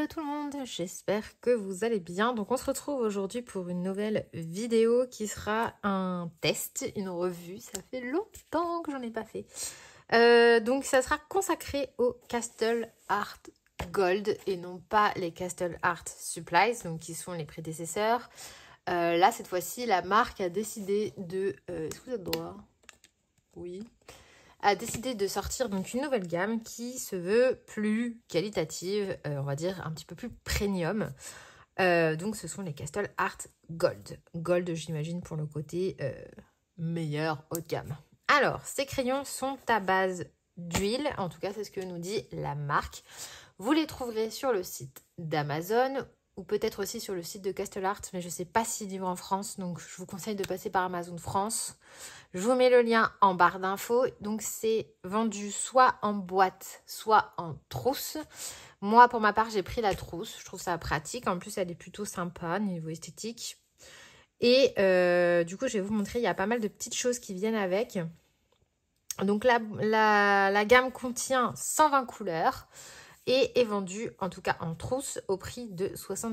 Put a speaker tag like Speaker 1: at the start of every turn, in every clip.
Speaker 1: tout le monde, j'espère que vous allez bien. Donc on se retrouve aujourd'hui pour une nouvelle vidéo qui sera un test, une revue. Ça fait longtemps que j'en ai pas fait. Donc ça sera consacré au Castle Art Gold et non pas les Castle Art Supplies, donc qui sont les prédécesseurs. Là cette fois-ci la marque a décidé de... Est-ce que vous êtes droit? Oui. A décidé de sortir donc une nouvelle gamme qui se veut plus qualitative, on va dire un petit peu plus premium. Donc ce sont les Castle Art Gold. Gold, j'imagine, pour le côté meilleur haut de gamme. Alors, ces crayons sont à base d'huile, en tout cas c'est ce que nous dit la marque. Vous les trouverez sur le site d'Amazon ou peut-être aussi sur le site de Castle Art, mais je ne sais pas s'ils livrent en France, donc je vous conseille de passer par Amazon France. Je vous mets le lien en barre d'infos. Donc, c'est vendu soit en boîte, soit en trousse. Moi, pour ma part, j'ai pris la trousse. Je trouve ça pratique. En plus, elle est plutôt sympa niveau esthétique. Et du coup, je vais vous montrer, il y a pas mal de petites choses qui viennent avec. Donc, la gamme contient 120 couleurs et est vendue, en tout cas en trousse, au prix de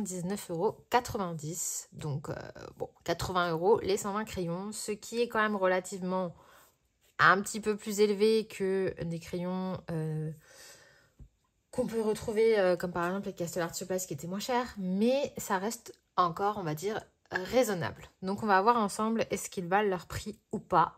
Speaker 1: 79,90 €. Donc, bon, 80 € les 120 crayons, ce qui est quand même relativement un petit peu plus élevé que des crayons qu'on peut retrouver, comme par exemple les Castle Art Supplies qui étaient moins chers, mais ça reste encore, on va dire, raisonnable. Donc, on va voir ensemble est-ce qu'ils valent leur prix ou pas.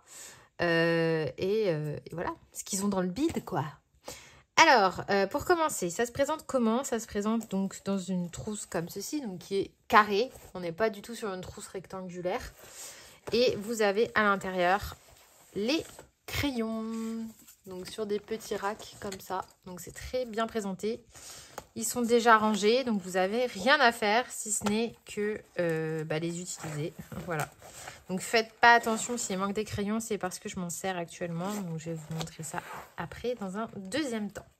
Speaker 1: Et voilà, ce qu'ils ont dans le bide, quoi. Alors, pour commencer, ça se présente comment? Ça se présente donc dans une trousse comme ceci, donc qui est carrée. On n'est pas du tout sur une trousse rectangulaire. Et vous avez à l'intérieur les crayons. Donc sur des petits racks comme ça. Donc c'est très bien présenté. Ils sont déjà rangés, donc vous n'avez rien à faire si ce n'est que les utiliser. Voilà. Donc faites pas attention s'il manque des crayons, c'est parce que je m'en sers actuellement. Donc je vais vous montrer ça après dans un deuxième temps.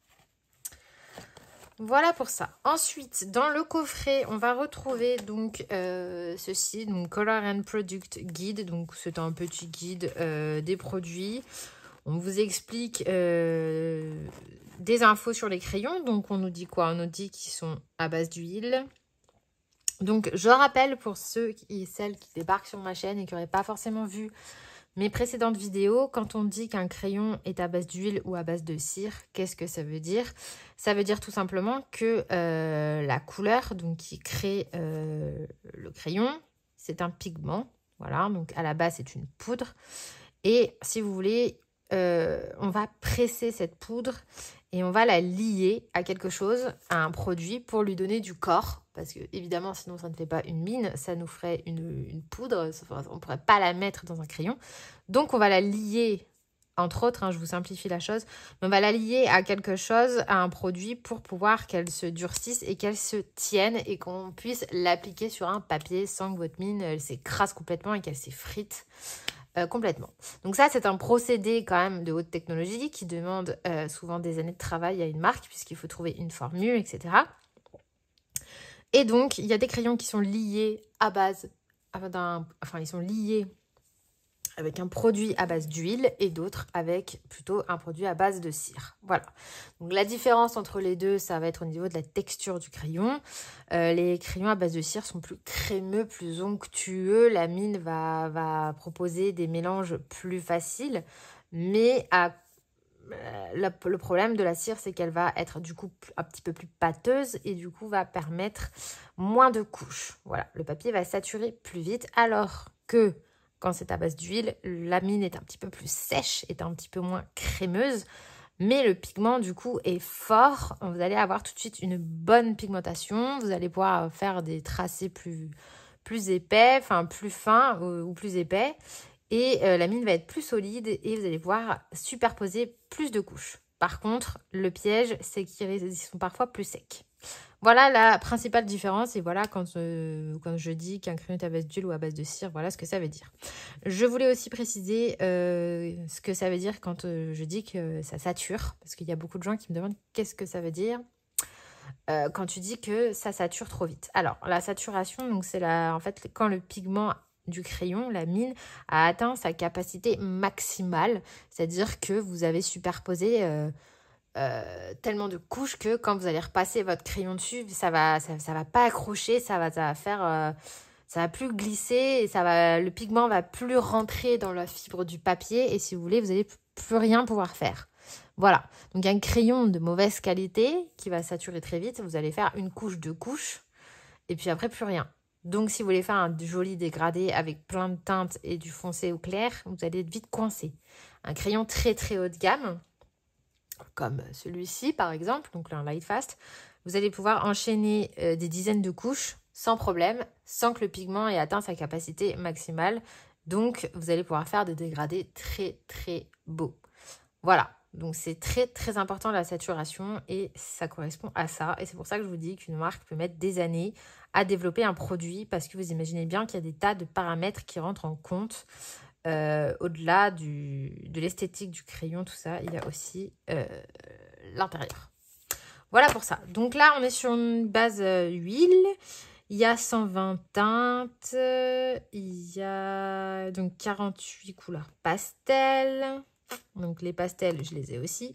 Speaker 1: Voilà pour ça. Ensuite, dans le coffret, on va retrouver donc ceci, donc Color and Product Guide. Donc c'est un petit guide des produits. On vous explique des infos sur les crayons. Donc on nous dit quoi? On nous dit qu'ils sont à base d'huile. Donc je rappelle pour ceux et celles qui débarquent sur ma chaîne et qui n'auraient pas forcément vu mes précédentes vidéos, quand on dit qu'un crayon est à base d'huile ou à base de cire, qu'est-ce que ça veut dire? Ça veut dire tout simplement que la couleur donc, qui crée le crayon, c'est un pigment. Voilà, donc à la base, c'est une poudre. Et si vous voulez, on va presser cette poudre et on va la lier à quelque chose, à un produit pour lui donner du corps. Parce que évidemment, sinon ça ne fait pas une mine, ça nous ferait une poudre, on ne pourrait pas la mettre dans un crayon. Donc on va la lier, entre autres, je vous simplifie la chose, mais on va la lier à quelque chose, à un produit pour pouvoir qu'elle se durcisse et qu'elle se tienne et qu'on puisse l'appliquer sur un papier sans que votre mine elle s'écrase complètement et qu'elle s'effrite. Complètement. Donc ça, c'est un procédé quand même de haute technologie qui demande souvent des années de travail à une marque puisqu'il faut trouver une formule, etc. Et donc, il y a des crayons qui sont liés à base ils sont liés avec un produit à base d'huile et d'autres avec plutôt un produit à base de cire. Voilà. Donc, la différence entre les deux, ça va être au niveau de la texture du crayon. Les crayons à base de cire sont plus crémeux, plus onctueux. La mine va proposer des mélanges plus faciles. Mais le problème de la cire, c'est qu'elle va être du coup un petit peu plus pâteuse et du coup va permettre moins de couches. Voilà, le papier va saturer plus vite alors que quand c'est à base d'huile, la mine est un petit peu plus sèche, est un petit peu moins crémeuse, mais le pigment du coup est fort. Vous allez avoir tout de suite une bonne pigmentation, vous allez pouvoir faire des tracés plus épais, enfin plus fins ou plus épais. Et la mine va être plus solide et vous allez pouvoir superposer plus de couches. Par contre, le piège, c'est qu'ils sont parfois plus secs. Voilà la principale différence. Et voilà quand je dis qu'un crayon est à base d'huile ou à base de cire, voilà ce que ça veut dire. Je voulais aussi préciser ce que ça veut dire quand je dis que ça sature. Parce qu'il y a beaucoup de gens qui me demandent qu'est-ce que ça veut dire quand tu dis que ça sature trop vite. Alors, la saturation, donc c'est en fait quand le pigment du crayon, la mine, a atteint sa capacité maximale, c'est-à-dire que vous avez superposé tellement de couches que quand vous allez repasser votre crayon dessus, ça va pas accrocher, ça va faire... ça va plus glisser et le pigment va plus rentrer dans la fibre du papier. Et si vous voulez, vous n'allez plus rien pouvoir faire. Voilà. Donc, un crayon de mauvaise qualité qui va saturer très vite. Vous allez faire une couche, deux couches. Et puis après, plus rien. Donc, si vous voulez faire un joli dégradé avec plein de teintes et du foncé au clair, vous allez être vite coincé. Un crayon très, très haut de gamme, comme celui-ci, par exemple, donc là, un Light Fast, vous allez pouvoir enchaîner des dizaines de couches sans problème, sans que le pigment ait atteint sa capacité maximale. Donc, vous allez pouvoir faire des dégradés très, très beaux. Voilà. Donc, c'est très, très important la saturation et ça correspond à ça. Et c'est pour ça que je vous dis qu'une marque peut mettre des années à développer un produit parce que vous imaginez bien qu'il y a des tas de paramètres qui rentrent en compte. Au-delà de l'esthétique du crayon, tout ça, il y a aussi l'intérieur. Voilà pour ça. Donc là, on est sur une base huile. Il y a 120 teintes. Il y a donc 48 couleurs pastel. Donc les pastels, je les ai aussi.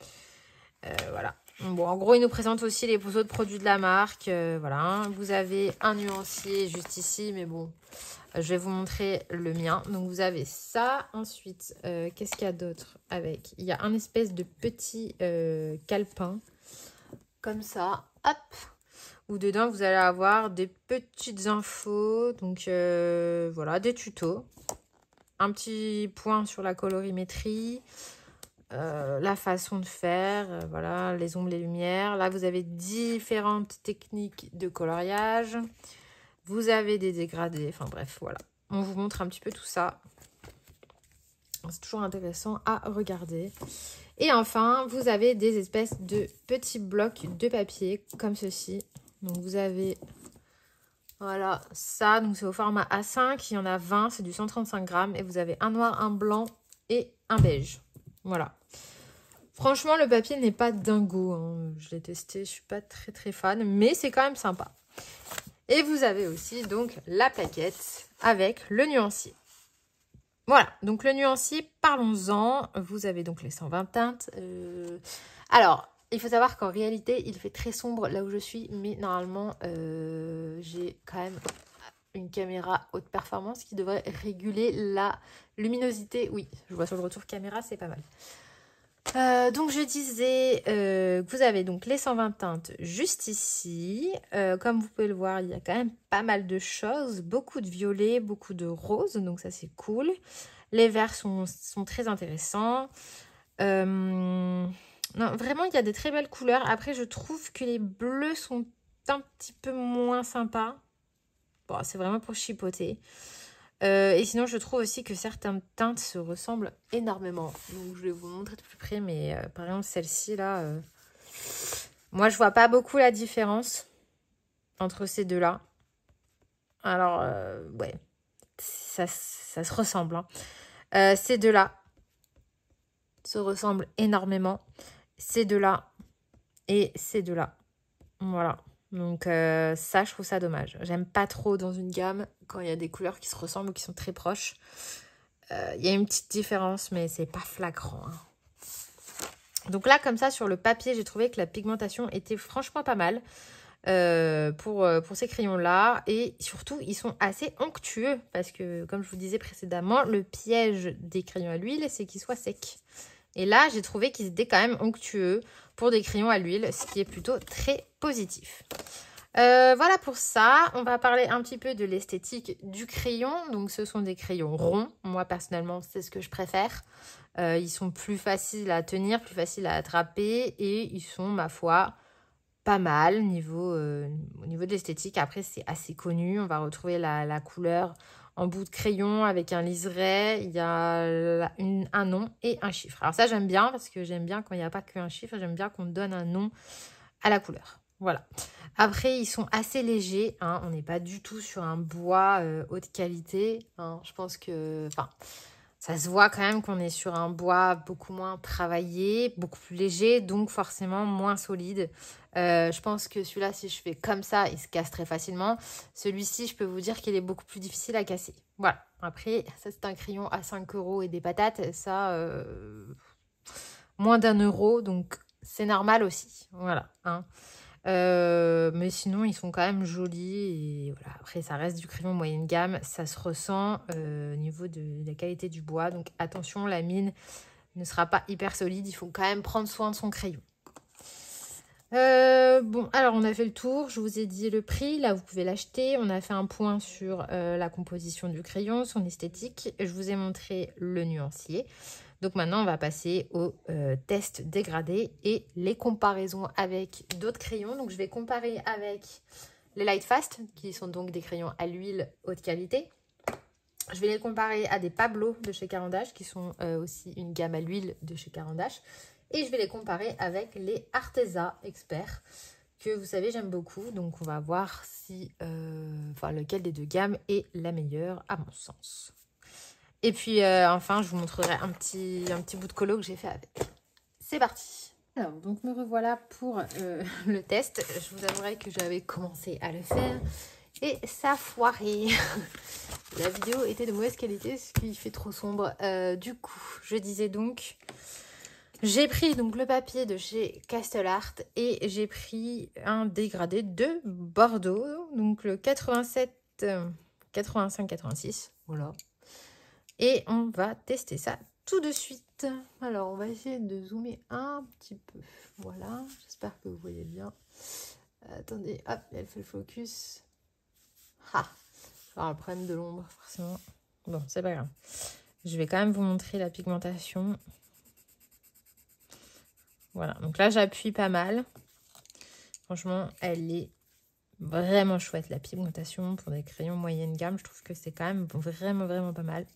Speaker 1: Voilà. Bon, en gros, il nous présente aussi les autres produits de la marque. Voilà. Vous avez un nuancier juste ici, mais bon, je vais vous montrer le mien. Donc, vous avez ça. Ensuite, qu'est-ce qu'il y a d'autre avec? Il y a un espèce de petit calepin, comme ça. Hop! Où dedans, vous allez avoir des petites infos. Donc, voilà, des tutos. Un petit point sur la colorimétrie. La façon de faire, voilà, les ombres, les lumières. Là, vous avez différentes techniques de coloriage. Vous avez des dégradés. Enfin bref, voilà. On vous montre un petit peu tout ça. C'est toujours intéressant à regarder. Et enfin, vous avez des espèces de petits blocs de papier comme ceci. Donc, vous avez... Voilà, ça. Donc, c'est au format A5. Il y en a 20. C'est du 135 grammes. Et vous avez un noir, un blanc et un beige. Voilà. Franchement, le papier n'est pas dingo. Hein. Je l'ai testé, je suis pas très très fan, mais c'est quand même sympa. Et vous avez aussi donc la plaquette avec le nuancier. Voilà, donc le nuancier, parlons-en. Vous avez donc les 120 teintes. Alors, il faut savoir qu'en réalité, il fait très sombre là où je suis, mais normalement, j'ai quand même une caméra haute performance qui devrait réguler la luminosité. Oui, je vois sur le retour caméra, c'est pas mal. Donc je disais que vous avez donc les 120 teintes juste ici. Comme vous pouvez le voir, il y a quand même pas mal de choses. Beaucoup de violet, beaucoup de rose, donc ça c'est cool. Les verts sont très intéressants. Non, vraiment, il y a des très belles couleurs. Après, je trouve que les bleus sont un petit peu moins sympas. Bon, c'est vraiment pour chipoter. Et sinon, je trouve aussi que certaines teintes se ressemblent énormément. Donc, je vais vous montrer de plus près. Mais par exemple, celle-ci, là, moi, je vois pas beaucoup la différence entre ces deux-là. Alors, ouais, ça se ressemble. Hein. Ces deux-là se ressemblent énormément. Ces deux-là et ces deux-là. Voilà. Donc ça, je trouve ça dommage. J'aime pas trop dans une gamme quand il y a des couleurs qui se ressemblent ou qui sont très proches. Il y a une petite différence, mais c'est pas flagrant. Hein. Donc là, comme ça, sur le papier, j'ai trouvé que la pigmentation était franchement pas mal pour ces crayons-là. Et surtout, ils sont assez onctueux parce que, comme je vous disais précédemment, le piège des crayons à l'huile, c'est qu'ils soient secs. Et là, j'ai trouvé qu'ils étaient quand même onctueux pour des crayons à l'huile, ce qui est plutôt très positif. Voilà pour ça. On va parler un petit peu de l'esthétique du crayon. Donc, ce sont des crayons ronds. Moi, personnellement, c'est ce que je préfère. Ils sont plus faciles à tenir, plus faciles à attraper et ils sont, ma foi, pas mal au niveau de l'esthétique. Après, c'est assez connu. On va retrouver la couleur en bout de crayon avec un liseré. Il y a un nom et un chiffre. Alors ça, j'aime bien parce que j'aime bien quand il n'y a pas qu'un chiffre. J'aime bien qu'on donne un nom à la couleur. Voilà. Après, ils sont assez légers. Hein. On n'est pas du tout sur un bois haute qualité. Hein. Je pense que... Enfin, ça se voit quand même qu'on est sur un bois beaucoup moins travaillé, beaucoup plus léger, donc forcément moins solide. Je pense que celui-là, si je fais comme ça, il se casse très facilement. Celui-ci, je peux vous dire qu'il est beaucoup plus difficile à casser. Voilà. Après, ça, c'est un crayon à 5 € et des patates. Ça, moins d'1 €. Donc, c'est normal aussi. Voilà. Hein. Mais sinon, ils sont quand même jolis. Et voilà. Après, ça reste du crayon moyenne gamme. Ça se ressent au niveau de la qualité du bois. Donc, attention, la mine ne sera pas hyper solide. Il faut quand même prendre soin de son crayon. Bon, alors on a fait le tour, je vous ai dit le prix, là vous pouvez l'acheter, on a fait un point sur la composition du crayon, son esthétique, je vous ai montré le nuancier. Donc maintenant on va passer au test dégradé et les comparaisons avec d'autres crayons. Donc je vais comparer avec les Lightfast, qui sont donc des crayons à l'huile haute qualité. Je vais les comparer à des Pablo de chez Caran d'Ache, qui sont aussi une gamme à l'huile de chez Caran d'Ache. Et je vais les comparer avec les Arteza Expert, que vous savez, j'aime beaucoup. Donc, on va voir si, lequel des deux gammes est la meilleure, à mon sens. Et puis, enfin, je vous montrerai un petit bout de colo que j'ai fait avec. C'est parti. Alors, donc, me revoilà pour le test. Je vous avouerai que j'avais commencé à le faire et ça a foiré. La vidéo était de mauvaise qualité, ce qui fait trop sombre. Du coup, je disais donc... J'ai pris donc le papier de chez Castle Art et j'ai pris un dégradé de Bordeaux, donc le 87, 85, 86, voilà. Et on va tester ça tout de suite. Alors, on va essayer de zoomer un petit peu. Voilà, j'espère que vous voyez bien. Attendez, hop, elle fait le focus. Ah, je vais avoir le problème de l'ombre, forcément. Bon, c'est pas grave. Je vais quand même vous montrer la pigmentation. Voilà, donc là, j'appuie pas mal. Franchement, elle est vraiment chouette, la pigmentation pour des crayons moyenne gamme. Je trouve que c'est quand même vraiment pas mal.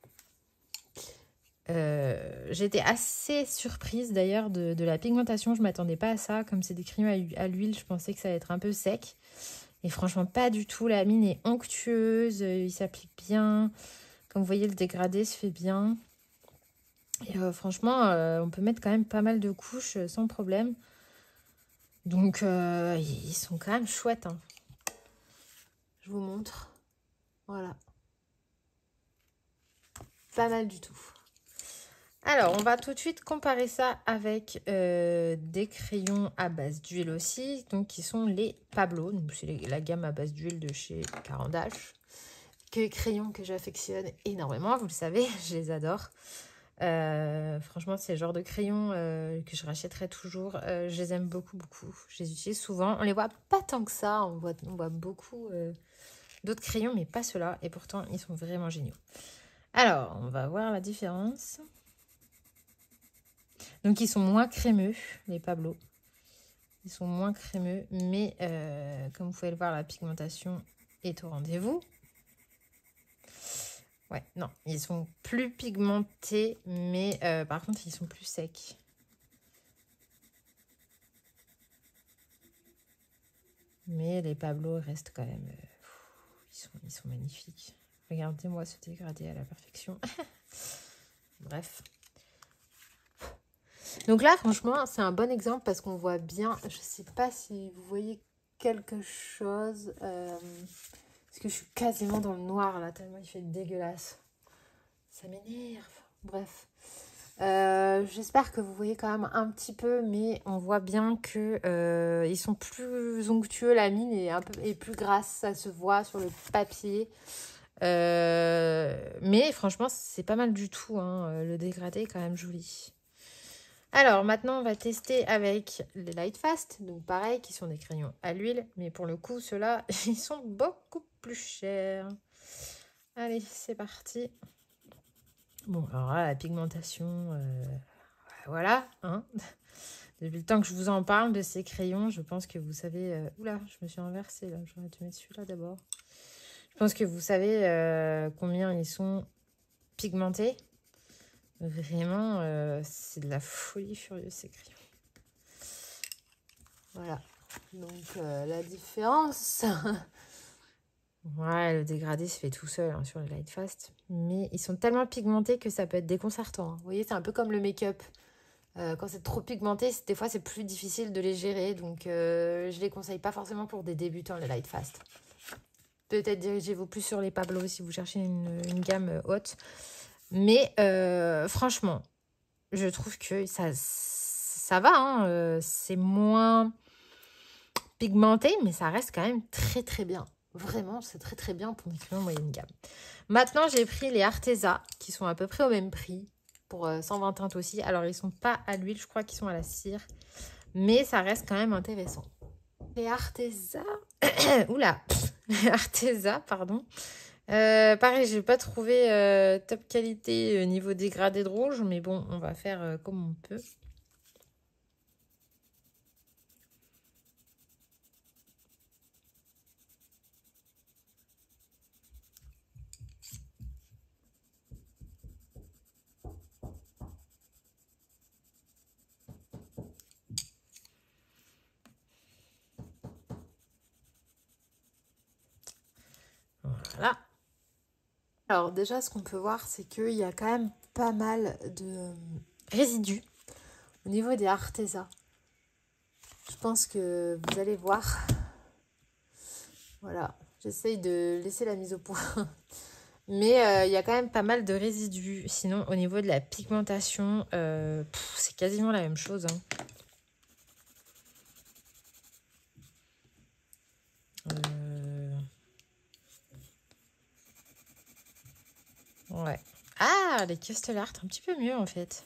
Speaker 1: J'étais assez surprise d'ailleurs de la pigmentation. Je ne m'attendais pas à ça. Comme c'est des crayons à l'huile, je pensais que ça allait être un peu sec. Et franchement, pas du tout. La mine est onctueuse, il s'applique bien. Comme vous voyez, le dégradé se fait bien. Et franchement, on peut mettre quand même pas mal de couches sans problème. Donc, ils sont quand même chouettes. Hein. Je vous montre. Voilà. Pas mal du tout. Alors, on va tout de suite comparer ça avec des crayons à base d'huile aussi. Donc, qui sont les Pablo. Donc, c'est la gamme à base d'huile de chez Caran d'Ache. Que crayons que j'affectionne énormément. Vous le savez, je les adore. Franchement, c'est le genre de crayons que je rachèterai toujours. Je les aime beaucoup. Je les utilise souvent. On les voit pas tant que ça. On voit beaucoup d'autres crayons, mais pas ceux-là. Et pourtant, ils sont vraiment géniaux. Alors, on va voir la différence. Donc, ils sont moins crémeux, les Pablo. Ils sont moins crémeux, mais comme vous pouvez le voir, la pigmentation est au rendez-vous. Ouais, non, ils sont plus pigmentés, mais par contre, ils sont plus secs. Mais les Pablo restent quand même... ils sont magnifiques. Regardez-moi ce dégradé à la perfection. Bref. Donc là, franchement, c'est un bon exemple parce qu'on voit bien... Je ne sais pas si vous voyez quelque chose... parce que je suis quasiment dans le noir là, tellement il fait dégueulasse. Ça m'énerve. Bref. J'espère que vous voyez quand même un petit peu, mais on voit bien que ils sont plus onctueux. La mine est plus grasse, ça se voit sur le papier. Mais franchement, c'est pas mal du tout. Hein. Le dégradé est quand même joli. Alors, maintenant, on va tester avec les Lightfast. Donc, pareil, qui sont des crayons à l'huile. Mais pour le coup, ceux-là, ils sont beaucoup plus chers. Allez, c'est parti. Bon, alors là, la pigmentation, voilà. Hein. Depuis le temps que je vous en parle de ces crayons, je pense que vous savez... Oula, je me suis inversée, là. J'aurais dû mettre celui-là d'abord. Je pense que vous savez combien ils sont pigmentés. Vraiment, c'est de la folie furieuse, ces crayons. Voilà. Donc, la différence... Ouais, le dégradé se fait tout seul hein, sur les Lightfast. Mais ils sont tellement pigmentés que ça peut être déconcertant. Hein. Vous voyez, c'est un peu comme le make-up. Quand c'est trop pigmenté, des fois, c'est plus difficile de les gérer. Donc, je les conseille pas forcément pour des débutants, les Lightfast. Peut-être dirigez-vous plus sur les Pablo si vous cherchez une gamme haute. Mais franchement, je trouve que ça ça va, hein, c'est moins pigmenté, mais ça reste quand même très très bien. Vraiment, c'est très très bien pour des crayons moyenne gamme. Maintenant, j'ai pris les Arteza, qui sont à peu près au même prix, pour 120 teintes aussi. Alors, ils sont pas à l'huile, je crois qu'ils sont à la cire, mais ça reste quand même intéressant. Les Arteza, oula, les Arteza, pardon. Pareil, j'ai pas trouvé top qualité niveau dégradé de rouge, mais bon, on va faire comme on peut. Voilà. Alors déjà, ce qu'on peut voir, c'est qu'il y a quand même pas mal de résidus au niveau des Arteza. Je pense que vous allez voir. Voilà, j'essaye de laisser la mise au point. Mais il y a quand même pas mal de résidus. Sinon, au niveau de la pigmentation, c'est quasiment la même chose, hein. Ouais. Ah, les Castell Art, un petit peu mieux en fait.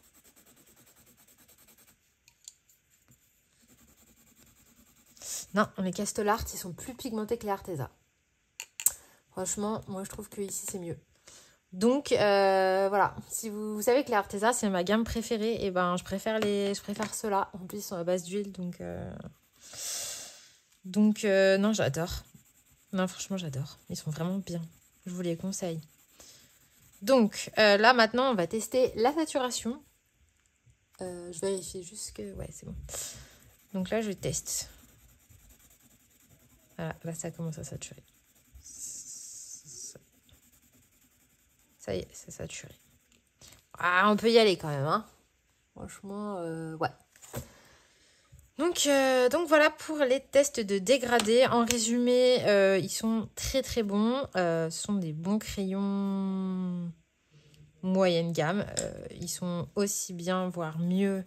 Speaker 1: Non, les Castell Art, ils sont plus pigmentés que les Arteza. Franchement, moi je trouve que ici c'est mieux. Donc voilà, si vous savez que les Arteza c'est ma gamme préférée, et ben je préfère ceux-là. En plus ils sont à base d'huile, donc non, j'adore. Non, franchement j'adore. Ils sont vraiment bien. Je vous les conseille. Donc là maintenant on va tester la saturation. Je vérifie juste que... Ouais, c'est bon. Donc là je teste. Voilà, là ça commence à saturer. Ça y est, c'est saturé. Ah, on peut y aller quand même, hein. Franchement, ouais. Donc voilà pour les tests de dégradé. En résumé, ils sont très très bons. Ce sont des bons crayons moyenne gamme. Ils sont aussi bien, voire mieux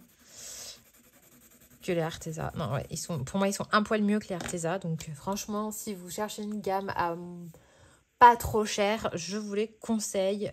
Speaker 1: que les Arteza. Non, ouais, pour moi, ils sont un poil mieux que les Arteza. Donc franchement, si vous cherchez une gamme à pas trop cher, je vous les conseille.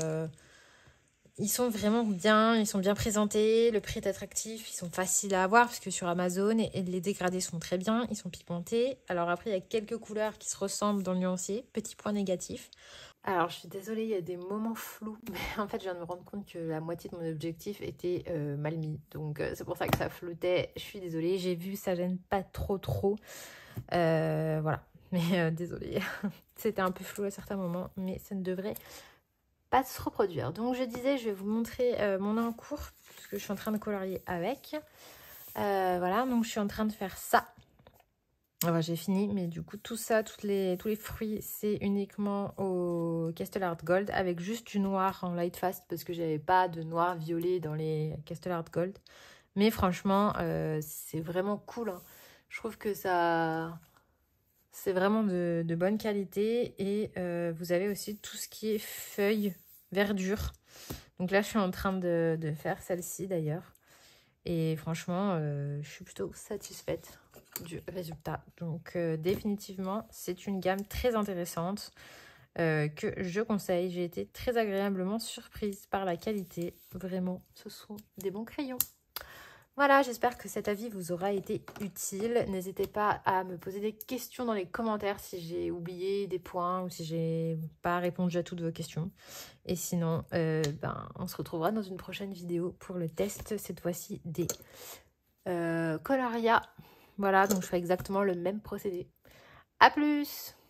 Speaker 1: Ils sont vraiment bien, ils sont bien présentés, le prix est attractif, ils sont faciles à avoir parce que sur Amazon, et les dégradés sont très bien, ils sont pigmentés. Alors après, il y a quelques couleurs qui se ressemblent dans le nuancier, petit point négatif. Alors je suis désolée, il y a des moments flous, mais en fait je viens de me rendre compte que la moitié de mon objectif était mal mis. Donc c'est pour ça que ça flottait, je suis désolée, j'ai vu, ça gêne pas trop. Voilà, mais désolée, c'était un peu flou à certains moments, mais ça ne devrait pas se reproduire. Donc je disais, je vais vous montrer mon encours parce que je suis en train de colorier avec. Voilà, donc je suis en train de faire ça. Voilà, j'ai fini, mais du coup tout ça, tous les fruits, c'est uniquement au Castell Art Gold avec juste du noir en light fast parce que j'avais pas de noir violet dans les Castell Art Gold. Mais franchement, c'est vraiment cool, hein. Je trouve que ça... C'est vraiment de bonne qualité et vous avez aussi tout ce qui est feuilles, verdure. Donc là, je suis en train de faire celle-ci d'ailleurs. Et franchement, je suis plutôt satisfaite du résultat. Donc définitivement, c'est une gamme très intéressante que je conseille. J'ai été très agréablement surprise par la qualité. Vraiment, ce sont des bons crayons. Voilà, j'espère que cet avis vous aura été utile. N'hésitez pas à me poser des questions dans les commentaires si j'ai oublié des points ou si j'ai pas répondu à toutes vos questions. Et sinon, on se retrouvera dans une prochaine vidéo pour le test, cette fois-ci des Coloria. Voilà, donc je fais exactement le même procédé. À plus!